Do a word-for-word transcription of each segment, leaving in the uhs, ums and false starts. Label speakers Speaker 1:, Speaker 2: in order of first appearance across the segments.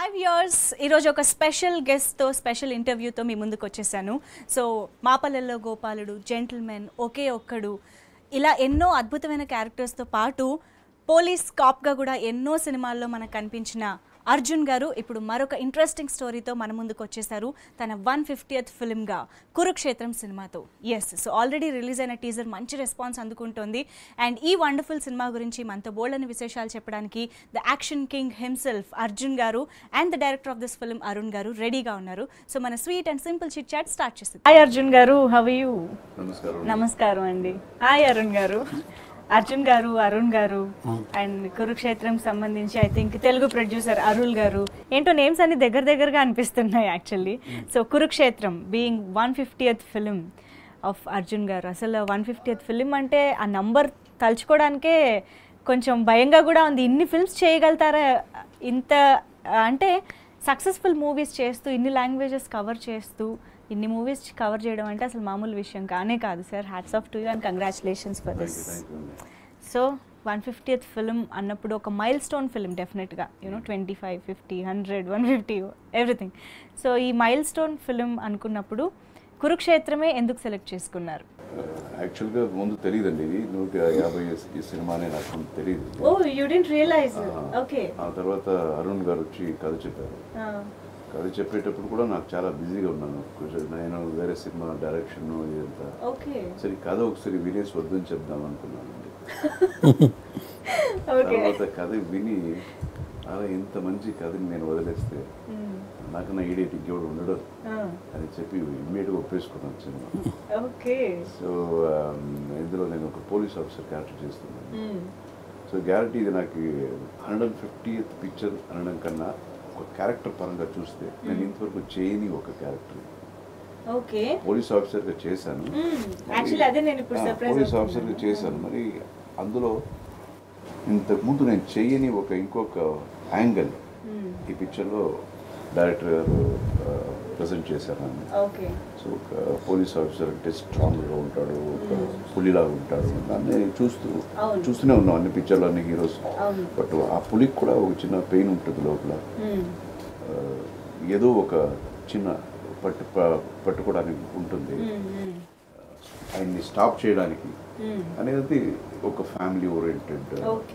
Speaker 1: Hi viewers, ఈరోజు ఒక special గెస్ట్తో special ఇంటర్వ్యూతో మీ ముందుకు వచ్చేసాను. సో మాపల్లెల్లో గోపాలుడు, జెంటిల్మెన్, ఒకే ఒక్కడు ఇలా ఎన్నో అద్భుతమైన క్యారెక్టర్స్తో పాటు పోలీస్ కాప్గా కూడా ఎన్నో సినిమాల్లో మనకు కనిపించిన అర్జున్ గారు ఇప్పుడు మరొక ఇంట్రెస్టింగ్ స్టోరీతో మన ముందుకు వచ్చేసారు తన వన్ ఫిఫ్టీయత్ ఫిల్మ్గా కురుక్షేత్రం సినిమాతో. ఎస్, సో ఆల్రెడీ రిలీజ్ అయిన టీజర్ మంచి రెస్పాన్స్ అందుకుంటోంది. అండ్ ఈ వండర్ఫుల్ సినిమా గురించి మనతో బోల్డని విశేషాలు చెప్పడానికి the action king himself Arjun garu and the director of this film Arun garu రెడీగా ఉన్నారు. సో మన sweet and simple chit chat start చేస్తాం. Hi Arjun garu, how are you? నమస్కారం అండి. హాయ్ అరుణ్ గారు. అర్జున్ గారు, అరుణ్ గారు అండ్ కురుక్షేత్రం సంబంధించి I think Telugu producer Arul garu, ఏంటో నేమ్స్ అన్ని దగ్గర దగ్గరగా అనిపిస్తున్నాయి actually. So Kurukshetram being one fiftieth film of Arjun garu, అసలు వన్ ఫిఫ్టీయత్ ఫిలిం అంటే ఆ నంబర్ తలుచుకోవడానికే కొంచెం భయంగా కూడా ఉంది. ఇన్ని ఫిల్మ్స్ చేయగలుగుతారా? ఇంత అంటే సక్సెస్ఫుల్ మూవీస్ చేస్తూ, ఇన్ని లాంగ్వేజెస్ కవర్ చేస్తూ ఇన్ని మూవీస్ కవర్ చేయడం అంటే అసలు మామూలు విషయం కానే కాదు sir. Hats off to you and congratulations for this. So one fiftieth film అన్నప్పుడు ఒక మైల్ స్టోన్ ఫిలిం డెఫినెట్గా, you know twenty five fifty hundred one fifty everything. So ఈ మైల్ స్టోన్ ఫిలిం అనుకున్నప్పుడు కురుక్షేత్రమే ఎందుకు సెలెక్ట్ చేసుకున్నారు?
Speaker 2: యాక్చువల్గా ముందు తెలియదండి, ఇది నూట యాభై ఈ సినిమానే నాకు తెలియదు.
Speaker 1: ఓ, యూ డిడ్ంట్ రియలైజ్? ఓకే.
Speaker 2: ఆ తర్వాత అరుణ్ గారు వచ్చి కథ చెప్పారు. కథ చెప్పేటప్పుడు కూడా నాకు చాలా బిజీగా ఉన్నాను, కొంచెం నేను వేరే సినిమా డైరెక్షన్ ఇదంతా. సరే కథ ఒకసారి వినేసి వద్దని చెప్దాం అనుకున్నానండి. తర్వాత కథ విని అలా ఇంత మంచి కథని నేను వదిలేస్తే నాకన్నా ఈడేటి ఇంకెవడు ఉండడు అని చెప్పి ఇమ్మీడియట్గా ఒప్పేసుకున్నాను సినిమా. సో ఇందులో నేను ఒక పోలీస్ ఆఫీసర్ క్యారెక్టర్ చేస్తున్నాను. సో గ్యారంటీ ఇది నాకు హండ్రెడ్ అండ్ ఫిఫ్టీయత్ పిక్చర్ అనడం కన్నా ఒక క్యారెక్టర్ పరంగా చూస్తే నేను ఇంతవరకు చేయని ఒక క్యారెక్టర్ పోలీస్ ఆఫీసర్గా చేశాను. పోలీస్ ఆఫీసర్గా చేశాను మరి అందులో ఇంతకుముందు నేను చేయని ఒక ఇంకొక యాంగిల్ ఈ పిక్చర్లో డైరెక్టర్ గారు ప్రజెంట్ చేశారు. సో ఒక పోలీస్ ఆఫీసర్ అంటే స్ట్రాంగ్గా ఉంటాడు, ఒక పులిలాగా ఉంటాడు. దాన్ని చూస్తూ చూస్తూనే ఉన్నాం అన్ని పిక్చర్లో, అన్ని హీరోస్. బట్ ఆ పులికి కూడా ఒక చిన్న పెయిన్ ఉంటుంది లోపల, ఏదో ఒక చిన్న పట్టు పట్టుకోవడానికి ఉంటుంది, ఆయన్ని స్టాప్ చేయడానికి అనేది ఒక ఫ్యామిలీ ఓరియంటెడ్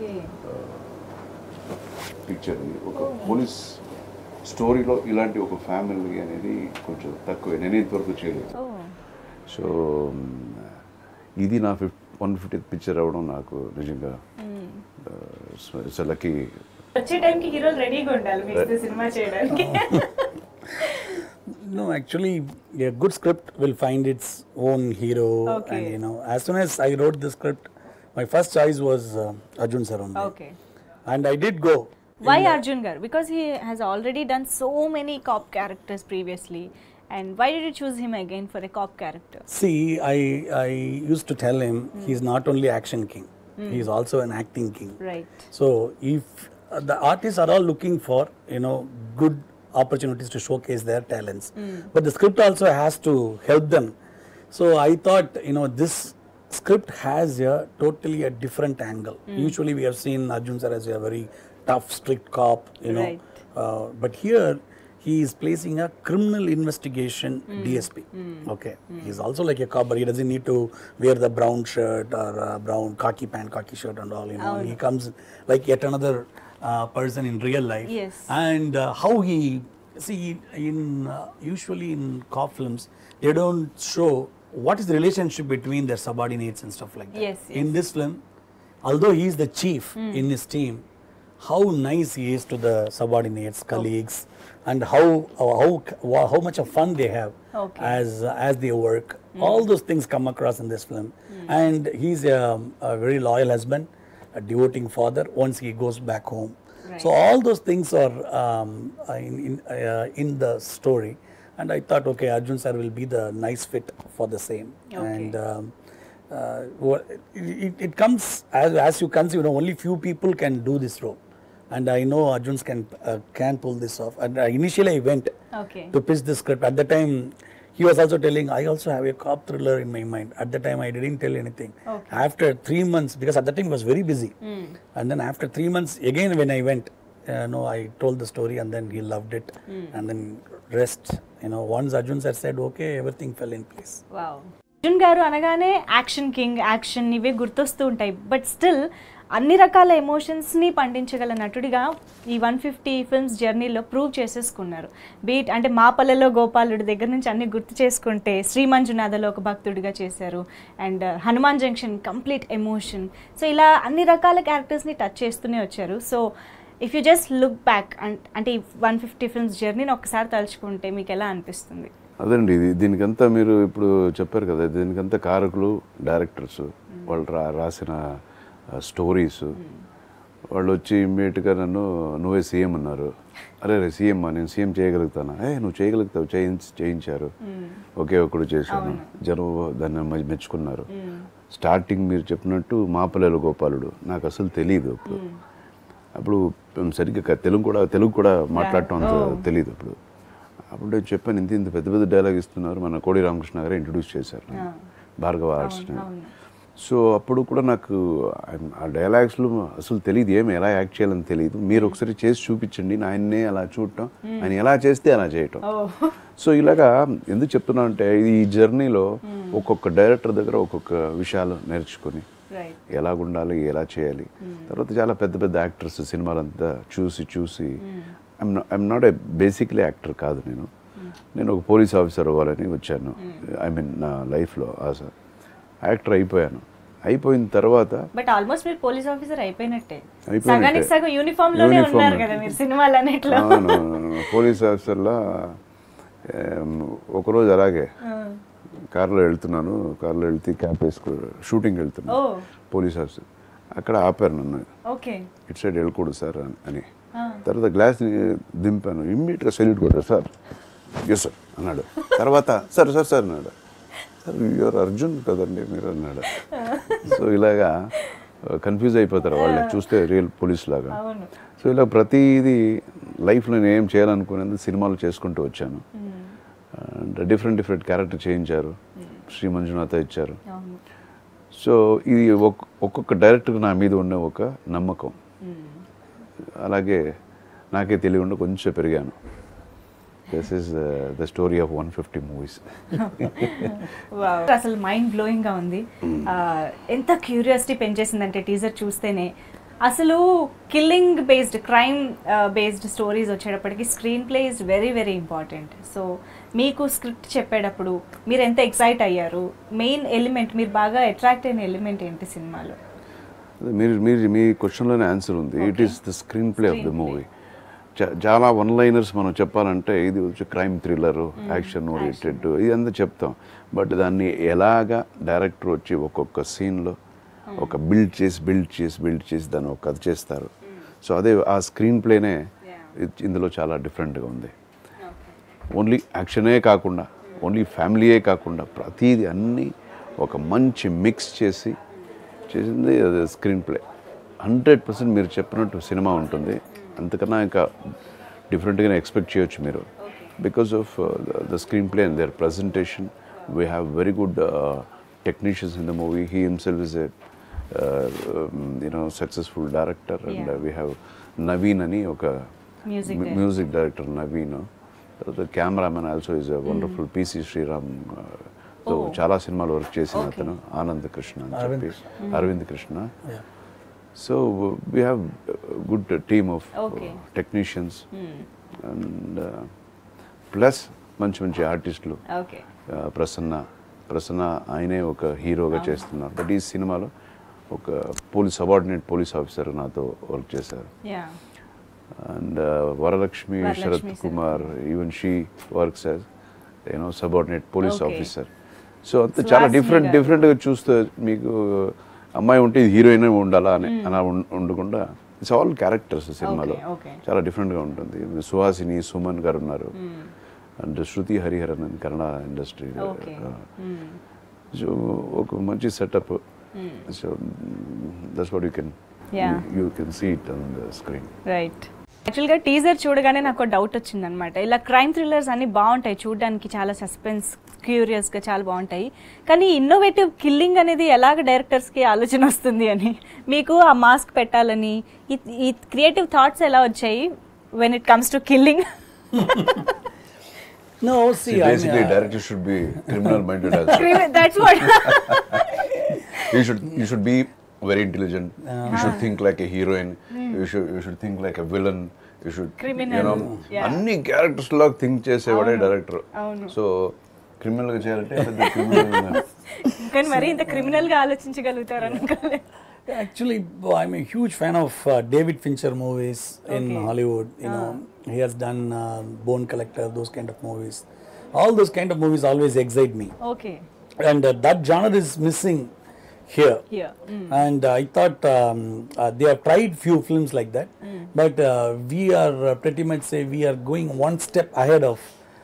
Speaker 2: పిక్చర్. ఒక పోలీస్ స్టోరీలో ఇలాంటి ఒక ఫ్యామిలీ అనేది కొంచెం తక్కువే, నేను ఇంతవరకు చేయలేదు. సో ఇది నా ఫిఫ్ వన్ ఫిఫ్టీ పిక్చర్ అవ్వడం నాకు నిజంగా it's lucky.
Speaker 3: No, actually, a good script will find its own hero. Okay. And you know, as soon as I wrote the script, my first choice was uh, Arjun sir only.
Speaker 1: Okay.
Speaker 3: And I did go.
Speaker 1: Why Arjun gar? Because he has already done so many cop characters previously. And why did you choose him again for a cop character?
Speaker 3: See, I I used to tell him mm. he's not only action king, mm. he's also an acting king.
Speaker 1: Right.
Speaker 3: So if uh, the artists are all looking for, you know, good opportunities to showcase their talents, mm. but the script also has to help them. So I thought, you know, this script has a totally a different angle. Mm. Usually we have seen Arjun sir as a very tough, strict cop, you know,
Speaker 1: right.
Speaker 3: uh, but here he is placing a criminal investigation mm. D S P. Mm. Okay, mm. he's also like a cop, but he doesn't need to wear the brown shirt or uh, brown khaki pant, khaki shirt and all, you know. Oh. He comes like yet another uh, person in real life.
Speaker 1: Yes.
Speaker 3: And uh, how he, see, in uh, usually in cop films, they don't show what is the relationship between their subordinates and stuff like that.
Speaker 1: Yes, yes.
Speaker 3: In this film, although he is the chief mm. in his team, how nice he is to the subordinates, colleagues, oh. and how, how how how much of fun they have okay. as uh, as they work. Mm. All those things come across in this film. Mm. And he's a, a very loyal husband, a devoting father once he goes back home. Right. So all those things are um, in in, uh, in the story. And I thought, okay, Arjun sir will be the nice fit for the same. Okay. And um, uh, it, it comes as as you can see, you know, only few people can do this role. And I know Arjun can uh, can pull this off. And uh, initially I went
Speaker 1: okay.
Speaker 3: to pitch the script. At the time, he was also telling, I also have a cop thriller in my mind. At the time, I didn't tell anything. Okay. After three months, because at that time he was very busy. Mm. And then after three months, again when I went, uh, no, I told the story and then he loved it. Mm. And then rest, you know, once Arjun sir said okay, everything fell in place.
Speaker 1: Wow. Arjun garu అనగానే action king, action ఇవే గుర్తొస్తూ ఉంటాయి. But still అన్ని రకాల ఎమోషన్స్ని పండించగల నటుడిగా ఈ వన్ ఫిఫ్టీ ఫిల్మ్స్ జర్నీలో ప్రూవ్ చేసేసుకున్నారు. బీట్ అంటే మా పల్లెలో గోపాలుడి దగ్గర నుంచి అన్ని గుర్తు చేసుకుంటే శ్రీ మంజునాథలో ఒక భక్తుడిగా చేశారు, and Hanuman junction complete emotion. So ఇలా అన్ని రకాల క్యారెక్టర్స్ని టచ్ చేస్తూనే వచ్చారు. So if you just look back అంటే ఈ వన్ ఫిఫ్టీ ఫిల్మ్స్ జర్నీని ఒకసారి తలుచుకుంటే మీకు ఎలా అనిపిస్తుంది?
Speaker 2: అదండి, ఇది దీనికంతా మీరు ఇప్పుడు చెప్పారు కదా, దీనికంతా కారకులు డైరెక్టర్స్, వాళ్ళు రా రాసిన స్టోరీస్. వాళ్ళు వచ్చి ఇమ్మీడియట్గా నన్ను నువ్వే సీఎం అన్నారు. అరే రే సీఎం నేను సీఎం చేయగలుగుతానా? ఏ నువ్వు చేయగలుగుతావు, చేయించి చేయించారు ఒకే ఒక్కడు చేశాను. జనం దాన్ని మెచ్చుకున్నారు. స్టార్టింగ్ మీరు చెప్పినట్టు మా పల్లెల గోపాలుడు నాకు అసలు తెలియదు అప్పుడు. అప్పుడు సరిగ్గా తెలుగు కూడా తెలుగు కూడా మాట్లాడటం అంత తెలియదు అప్పుడు. అప్పుడు నేను చెప్పాను, ఇంత ఇంత పెద్ద పెద్ద డైలాగ్ ఇస్తున్నారు, మన కోడి రామకృష్ణ గారు ఇంట్రడ్యూస్ చేశారు భార్గవ ఆర్ట్స్ని. సో అప్పుడు కూడా నాకు ఆ డైలాగ్స్లో అసలు తెలియదు, ఏమి ఎలా యాక్ట్ చేయాలని తెలియదు. మీరు ఒకసారి చేసి చూపించండి, ఆయన్నే అలా చూడటం, ఆయన ఎలా చేస్తే అలా చేయటం. సో ఇలాగా ఎందుకు చెప్తున్నా అంటే ఈ జర్నీలో ఒక్కొక్క డైరెక్టర్ దగ్గర ఒక్కొక్క విషయాలు నేర్చుకొని ఎలా ఉండాలి, ఎలా చేయాలి. తర్వాత చాలా పెద్ద పెద్ద యాక్టర్స్ సినిమాలంతా చూసి చూసి I'm I am not a basically actor కాదు నేను. నేను ఒక పోలీస్ ఆఫీసర్ అవ్వాలని వచ్చాను. ఐ మీన్ నా లైఫ్లో ఆశ. యాక్టర్ అయిపోయాను. అయిపోయిన తర్వాత
Speaker 1: బట్ ఆల్మోస్ట్ మీరు పోలీస్ ఆఫీసర్ అయిపోయినట్టే. సగానికి సగం యూనిఫామ్ లోనే ఉన్నారు కదా మీరు సినిమాలన్నిట్లో.
Speaker 2: పోలీస్ ఆఫీసర్లా ఒకరోజు అలాగే కార్లో వెళ్తున్నాను, కార్లో వెళ్తే క్యాప్ వేసుకో షూటింగ్ వెళ్తున్నాను, పోలీస్ ఆఫీసర్ అక్కడ ఆపారు నన్ను. ఇటు సైడ్ వెళ్ళకూడదు సార్ అని. తర్వాత గ్లాస్ దింపాను, ఇమ్మీడియట్గా సెల్యూట్ కొట్టారు. సార్ ఎస్ సార్ అన్నాడు. తర్వాత సార్ సార్ సార్ అన్నాడు. సార్ యువర్ అర్జున్ కదండి మీరు అన్నాడు. సో ఇలాగా కన్ఫ్యూజ్ అయిపోతారు వాళ్ళు చూస్తే రియల్ పోలీస్ లాగా. సో ఇలా ప్రతిదీ లైఫ్లో నేను ఏం చేయాలనుకునేది సినిమాలు చేసుకుంటూ వచ్చాను. అండ్ డిఫరెంట్ డిఫరెంట్ క్యారెక్టర్ చేయించారు, శ్రీ మంజునాథ ఇచ్చారు. సో ఇది ఒక్కొక్క డైరెక్టర్ నా మీద ఉన్న ఒక నమ్మకం. అలాగే నాకే తెలియకుండా కొంచెం పెరిగాను. This is the story of one fifty movies.
Speaker 1: అసలు మైండ్ బ్లోయింగ్గా ఉంది. ఎంత క్యూరియాసిటీ పెంచేసిందంటే టీజర్ చూస్తేనే. అసలు killing based, crime based stories వచ్చేటప్పటికి screen play is very very important. So మీకు స్క్రిప్ట్ చెప్పేటప్పుడు మీరు ఎంత ఎక్సైట్ అయ్యారు? మెయిన్ ఎలిమెంట్, మీరు బాగా అట్రాక్ట్ అయిన ఎలిమెంట్ ఏంటి సినిమాలో?
Speaker 2: మీరు మీరు మీ క్వశ్చన్లోనే ఆన్సర్ ఉంది. It is the screen play of the movie. చాలా వన్ లైనర్స్ మనం చెప్పాలంటే ఇది వచ్చి క్రైమ్ థ్రిల్లర్, యాక్షన్ ఓరియంటెడ్ ఇదంతా చెప్తాం. బట్ దాన్ని ఎలాగా డైరెక్టర్ వచ్చి ఒక్కొక్క సీన్లో ఒక బిల్డ్ చేసి బిల్డ్ చేసి బిల్డ్ చేసి దాన్ని ఒక కథ చేస్తారు. సో అదే ఆ స్క్రీన్ ప్లేనే ఇందులో చాలా డిఫరెంట్గా ఉంది. ఓన్లీ యాక్షనే కాకుండా, ఓన్లీ ఫ్యామిలీయే కాకుండా ప్రతిదీ అన్నీ ఒక మంచి మిక్స్ చేసి చేసింది అది స్క్రీన్ ప్లే. హండ్రెడ్ పర్సెంట్ మీరు చెప్పినట్టు సినిమా ఉంటుంది. అంతకన్నా ఇంకా డిఫరెంట్గానే ఎక్స్పెక్ట్ చేయొచ్చు మీరు. Because of the screen play and their presentation. We have very good technicians in the movie. He himself is a you know successful director. And we have Naveen అని ఒక music director Naveen. తర్వాత cameraman also is a wonderful PC Sriram. So చాలా సినిమాలు work చేసిన అతను ఆనంద్ కృష్ణ అని చెప్పి, Aravind Krishna. So we have good team of technicians and plus మంచి మంచి ఆర్టిస్టులు. ప్రసన్న ప్రసన్న ఆయనే ఒక హీరోగా చేస్తున్నారు. బట్ ఈ సినిమాలో ఒక పోలీస్ సబార్డినేట్ పోలీస్ ఆఫీసర్ నాతో వర్క్ చేశారు. And Varalakshmi Sarath Kumar, even she works as you know subordinate police officer. So అంతా చాలా డిఫరెంట్ డిఫరెంట్గా చూస్తే మీకు అమ్మాయి ఉంటే హీరోయిన్ ఉండాలా అని అలా ఉండకుండా ఇట్స్ ఆల్ క్యారెక్టర్స్ సినిమాలో చాలా డిఫరెంట్గా ఉంటుంది. సుహాసిని, సుమన్ గారు ఉన్నారు. అండ్ శృతి హరిహరన్ అని కన్నడ ఇండస్ట్రీ. సో ఒక మంచి setup. So that's what you can you can see it on the screen.
Speaker 1: Right. యాక్చువల్గా టీజర్ చూడగానే నాకు డౌట్ వచ్చింది అనమాట. ఇలా క్రైమ్ థ్రిల్లర్స్ అన్ని బాగుంటాయి చూడడానికి, చాలా సస్పెన్స్ క్యూరియస్గా చాలా బాగుంటాయి. కానీ ఇన్నోవేటివ్ కిల్లింగ్ అనేది ఎలాగ డైరెక్టర్స్కి ఆలోచన వస్తుంది అని, మీకు ఆ మాస్క్ పెట్టాలని ఈ క్రియేటివ్ థాట్స్ ఎలా వచ్చాయి when it comes to killing?
Speaker 3: No, see,
Speaker 2: See, basically,
Speaker 3: I mean, uh,
Speaker 2: director should be criminal minded also.
Speaker 1: That's what.
Speaker 2: you should you should be very intelligent. You should think like a heroine. You should you should think like a villain. You should
Speaker 1: Criminal.
Speaker 2: you know
Speaker 1: Yeah.
Speaker 2: అన్ని characters లాగా think చేసేవాడే director.
Speaker 1: అవును.
Speaker 2: So criminal గా చేయాలంటే పెద్ద criminal.
Speaker 1: కానీ మరి ఇంత క్రిమినల్ గా ఆలోచించగలుగుతారు అనుకోలే.
Speaker 3: actually, I'm a huge fan of uh, David Fincher movies in
Speaker 1: Okay.
Speaker 3: Hollywood. You know, he has done uh, Bone Collector, those kind of movies. All those kind of movies always excite me.
Speaker 1: Okay.
Speaker 3: And uh, that genre is missing here.
Speaker 1: Here. Mm.
Speaker 3: And uh, I thought um, uh, they have tried few films like that, mm. but uh, we are uh, pretty much say we are going one step ahead of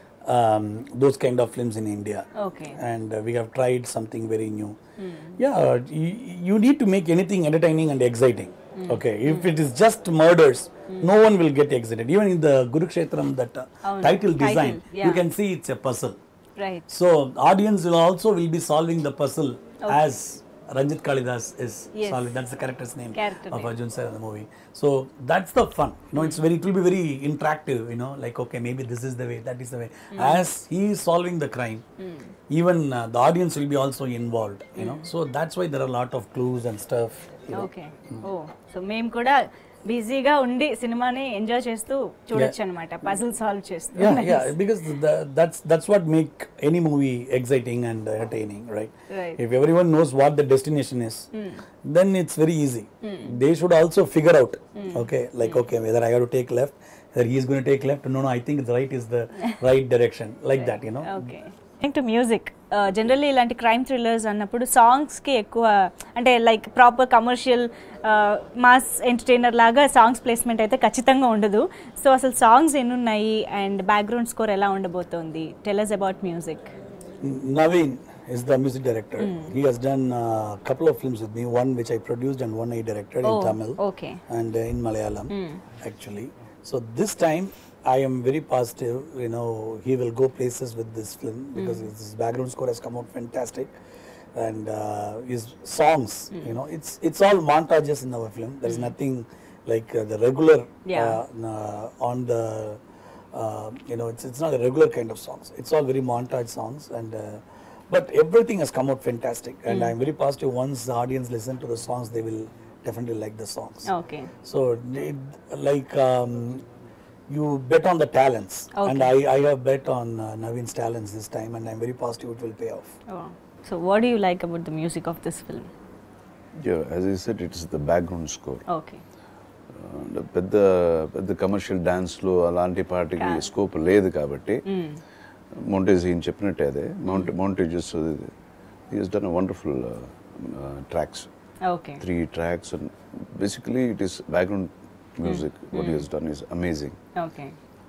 Speaker 3: um, those kind of films in India.
Speaker 1: Okay.
Speaker 3: And uh, we have tried something very new. Mm. Yeah, uh, you, you need to make anything entertaining and exciting. Mm. Okay, if mm. it is just murders, mm. no one will get excited. Even in the Kurukshetram, that uh,
Speaker 1: oh,
Speaker 3: title
Speaker 1: no.
Speaker 3: design,
Speaker 1: Title, yeah.
Speaker 3: you can see it's a puzzle.
Speaker 1: Right.
Speaker 3: So audience will also will be solving the puzzle okay. as Ranjit Kalidas is
Speaker 1: yes.
Speaker 3: solving. That's the character's name
Speaker 1: Character
Speaker 3: of
Speaker 1: name.
Speaker 3: Arjun sir in the movie. So that's the fun. You know, it's very. It will be very interactive. You know, like okay, maybe this is the way, that is the way. Mm. As he is solving the crime, mm. even uh, the audience will be also involved. You mm. know, so that's why there are a lot of clues and stuff. You know.
Speaker 1: Okay. Mm. Oh, so మేము కూడా బిజీగా ఉండి సినిమాని enjoy చేస్తూ చూడొచ్చు అనమాట, puzzle solve చేస్తూ.
Speaker 3: Yeah, yeah, because the, that's that's what make any movie exciting and entertaining, right?
Speaker 1: Right.
Speaker 3: If everyone knows what the destination is, mm. then it's very easy. Mm. They should also figure out, mm. okay, like mm. okay, whether I have to take left, whether he is going to take left. No, no, I think the right is the right direction, like right. that, you know.
Speaker 1: Okay. To music generally ఇలాంటి crime thrillers అన్నప్పుడు సాంగ్స్కి ఎక్కువ, అంటే like proper commercial mass entertainer లాగా songs placement అయితే ఖచ్చితంగా ఉండదు. So అసలు సాంగ్స్ ఎన్ని ఉన్నాయి అండ్ బ్యాక్గ్రౌండ్ స్కోర్ ఎలా ఉండబోతోంది? Tell us about music.
Speaker 3: Naveen is the music director. Mm. He has done a uh, couple of films with me, one which I produced and one I directed oh, in Tamil
Speaker 1: okay.
Speaker 3: and uh, in Malayalam mm. actually. So this time I am very positive, you know, he will go places with this film because mm. his background score has come out fantastic, and uh, his songs, mm. you know, it's it's all montages in our film. There is mm. nothing like uh, the regular
Speaker 1: yeah.
Speaker 3: uh, uh, on the, uh, you know, it's it's not a regular kind of songs. It's all very montage songs, and uh, but everything has come out fantastic, and mm. I'm very positive. Once the audience listen to the songs, they will definitely like the songs.
Speaker 1: Okay.
Speaker 3: So it, like. Um, You bet on the talents, okay. and I, I have bet on uh, Naveen's talents this time, and I'm very positive it will pay off.
Speaker 1: Oh. So what do you like about the music of this film?
Speaker 2: Yeah, as I said, it's the background score.
Speaker 1: Okay.
Speaker 2: పెద్ద పెద్ద commercial డాన్స్లో అలాంటి పార్టీకి scope లేదు కాబట్టి montage ఈయన చెప్పినట్టే అదే mount montages he has done a wonderful tracks, three tracks, and basically it is background music. Mm. What mm. he has done is amazing.
Speaker 1: Okay.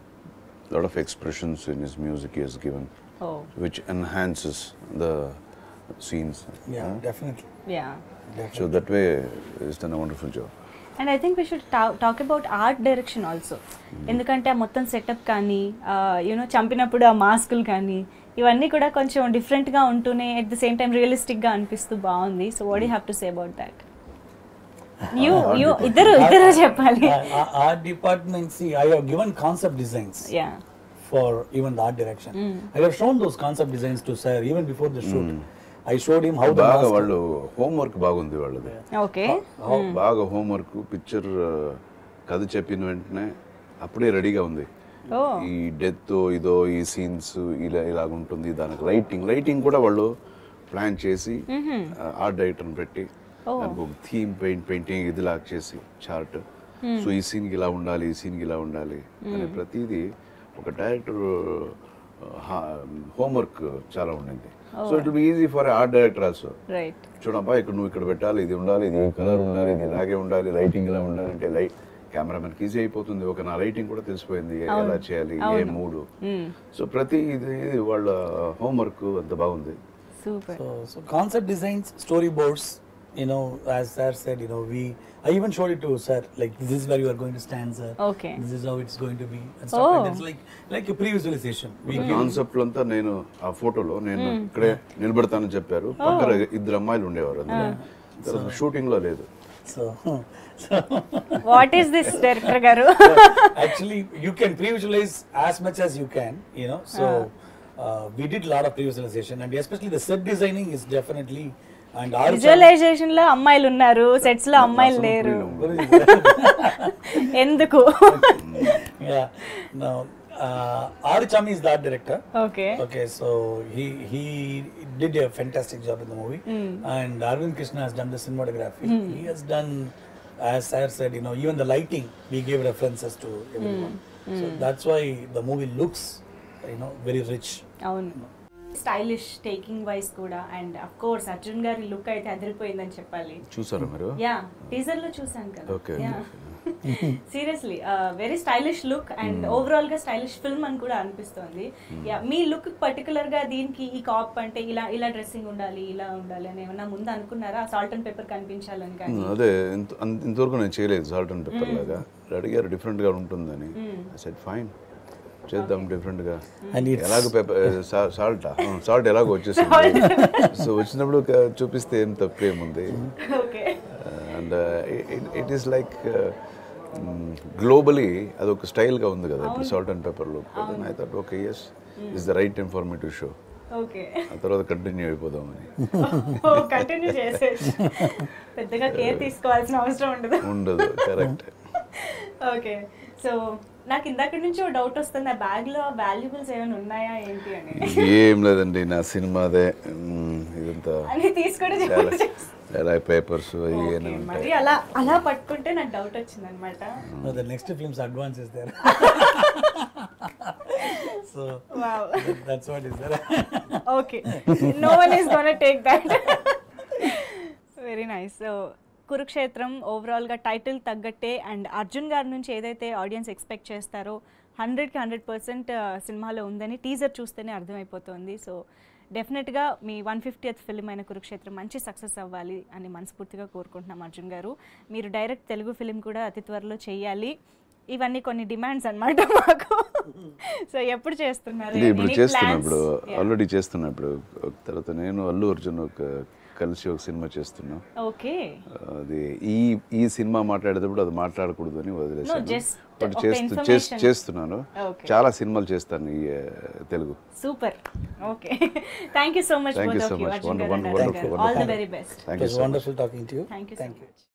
Speaker 2: A lot of expressions in his music he has given,
Speaker 1: oh.
Speaker 2: which enhances the scenes.
Speaker 3: Yeah, huh? Definitely.
Speaker 1: Yeah.
Speaker 3: Definitely.
Speaker 2: So that way he's done a wonderful job.
Speaker 1: And I think we should ta talk about art direction also. ఎందుకంటే ఆ మొత్తం setup కానీ you know చంపినప్పుడు ఆ మాస్కులు కానీ ఇవన్నీ కూడా కొంచెం డిఫరెంట్గా ఉంటూనే అట్ ద సేమ్ టైం రియలిస్టిక్గా అనిపిస్తూ బాగుంది. So what you have to say about that? You, you, ఇద్దరు ఇద్దరు చెప్పాలి.
Speaker 3: Art department, see, I have given concept designs.
Speaker 1: Yeah.
Speaker 3: For even the art direction. Mm. I have shown those concept designs to sir even before the shoot. Mm. I showed him how the
Speaker 2: బాగా వాళ్ళు homework బాగుంది వాళ్ళది.
Speaker 1: Okay.
Speaker 2: బాగా homework, picture కథ చెప్పిన వెంటనే అప్పుడే రెడీగా ఉంది. ఈ డెత్ ఇదో ఈ సీన్స్ ఇలా ఇలాగ ఉంటుంది, దానికి లైటింగ్ లైటింగ్ కూడా వాళ్ళు ప్లాన్ చేసి ఆర్ట్ డైరెక్టర్ని పెట్టి దానికి ఒక థీమ్ పెయింట్ పెయింటింగ్ ఇది లాక్ చేసి చార్ట్, సో ఈ సీన్కి ఇలా ఉండాలి, ఈ సీన్కి ఇలా ఉండాలి అనే ప్రతిదీ ఒక డైరెక్టర్ హోంవర్క్ చాలా ఉండింది. So it will be easy for art director also. చూడమ్మా ఇక్కడ నువ్వు ఇక్కడ పెట్టాలి, ఇది ఉండాలి, ఇది కలర్ ఉండాలి, ఇది ఇలాగే ఉండాలి, లైటింగ్ ఇలా ఉండాలి అంటే లైట్ కెమెరామెన్కి ఈజీ అయిపోతుంది. ఒక నా లైటింగ్ కూడా తెలిసిపోయింది ఎలా చేయాలి, ఏ మూడు. సో ప్రతి ఇది వాళ్ళ హోంవర్క్ అంత బాగుంది.
Speaker 3: So concept designs, storyboards, you know, as sir said, you know, we, I even showed it to sir, like this is where you are going to stand, sir.
Speaker 1: Okay.
Speaker 3: This is how it's going to be, and stuff like that. It's like, like a pre-visualization. We give,
Speaker 2: concept అంతా నేను ఆ ఫోటోలో నేను ఇక్కడే నిలబడతానని చెప్పారు, పక్కన ఇద్దరు అమ్మాయిలు ఉండేవారు అందులో. షూటింగ్ లో లేదు.
Speaker 3: so, so
Speaker 1: what is this director గారు?
Speaker 3: actually you can pre-visualize as much as you can, you know, so uh, we did a lot of pre-visualization, and especially the set designing is definitely, and our
Speaker 1: visualization లో అమ్మాయిలు ఉన్నారు, sets లో అమ్మాయిలు లేరు, ఎందుకు?
Speaker 3: yeah, no, uh, Ari Chami is the art director.
Speaker 1: Okay.
Speaker 3: Okay, so he he did a fantastic job in the movie, mm. and Arvind Krishna has done the cinematography. Mm. He has done, as Sir said, you know, even the lighting, we gave references to everyone. Mm. So that's why the movie looks, you know, very rich.
Speaker 1: అవును, stylish taking wise కూడా, and of course Arjun గారి look అయితే అదిరిపోయిందని చెప్పాలి.
Speaker 2: చూసారా మీరు?
Speaker 1: Yeah, teaser లో చూసాను కదా.
Speaker 2: Okay.
Speaker 1: Seriously very stylish look, and overall గా స్టైలిష్ ఫిల్మ్ అని కూడా అనిపిస్తుంది. యా, మీ లుక్ పర్టికులర్ గా దీనికి ఈ కాప్ అంటే ఇలా ఇలా డ్రెస్సింగ్ ఉండాలి, ఇలా ఉండాలి అని ఏమన్నా ముందు అనుకున్నారా? సాల్ట్ అండ్ పెప్పర్ కనిపించాలని కానీ?
Speaker 2: అదే ఇంతవరకు నేను చేయలేదు సాల్ట్ అండ్ పెప్పర్ లాగా. అడిగారు డిఫరెంట్ గా ఉంటుందని. ఐ సెడ్ ఫైన్, చేద్దాం డిఫరెంట్ గా. ఎలాగో పెప్పర్ సాల్ట్ సాల్ట్ ఎలాగో వచ్చేసింది, సో వచ్చినప్పుడు చూపిస్తే ఏం తప్పేముంది. And it is like globally అదొక స్టైల్గా ఉంది కదా ఇప్పుడు salt and pepper look. I thought okay, yes is the right time for me to show. ఆ తర్వాత కంటిన్యూ అయిపోదామని.
Speaker 1: కంటిన్యూ చేసేసి పెద్దగా కేర్ తీసుకోవాల్సిన అవసరం ఉండదు.
Speaker 2: ఉండదు, కరెక్ట్.
Speaker 1: ఓకే, సో నాకు ఇందాక నుంచి ఒక డౌట్ వస్తుంది, ఆ బ్యాగ్ లో వాల్యుబుల్స్ ఏమైనా ఉన్నాయా ఏంటి అని.
Speaker 2: ఏం లేదండి, నా సినిమాదే ఇదంతా
Speaker 1: అని తీసుకుంటే
Speaker 2: పేపర్స్
Speaker 1: మరి అలా అలా పట్టుకుంటే నాకు డౌట్ వచ్చింది అనమాట.
Speaker 3: The next film's advance is there. So
Speaker 1: wow,
Speaker 3: that, that's what is there.
Speaker 1: Okay, no one is gonna take that. Very nice. So కురుక్షేత్రం ఓవరాల్గా టైటిల్ తగ్గట్టే, అండ్ అర్జున్ గారి నుంచి ఏదైతే ఆడియన్స్ ఎక్స్పెక్ట్ చేస్తారో హండ్రెడ్కి హండ్రెడ్ పర్సెంట్ సినిమాలో ఉందని టీజర్ చూస్తేనే అర్థమైపోతుంది. సో డెఫినెట్గా మీ వన్ ఫిఫ్టీయత్ ఫిల్మ్ అయిన కురుక్షేత్రం మంచి సక్సెస్ అవ్వాలి అని మనస్ఫూర్తిగా కోరుకుంటున్నాం అర్జున్ గారు. మీరు డైరెక్ట్ తెలుగు ఫిల్మ్ కూడా అతి త్వరలో చేయాలి. ఇవన్నీ కొన్ని డిమాండ్స్ అన్నమాట మాకు. సో ఎప్పుడు చేస్తున్నారు?
Speaker 2: ఇప్పుడు చేస్తున్నప్పుడు ఆల్రెడీ చేస్తున్నప్పుడు తర్వాత నేను అల్లు అర్జున్ ఒక కలిసి ఒక సినిమా చేస్తున్నాం.
Speaker 1: ఓకే,
Speaker 2: అది ఈ ఈ సినిమా మాట్లాడేటప్పుడు అది మాట్లాడకూడదు అని వదిలేసాను. బట్ చేస్తూ చేస్తున్నాను, చాలా సినిమాలు చేస్తాను ఈ Telugu.
Speaker 1: Super. Okay, thank you so much.
Speaker 2: Thank you so much. Wonderful, wonderful.
Speaker 1: All the very best.
Speaker 2: Thank you so much.
Speaker 3: Wonderful talking to you.
Speaker 1: Thank you so much.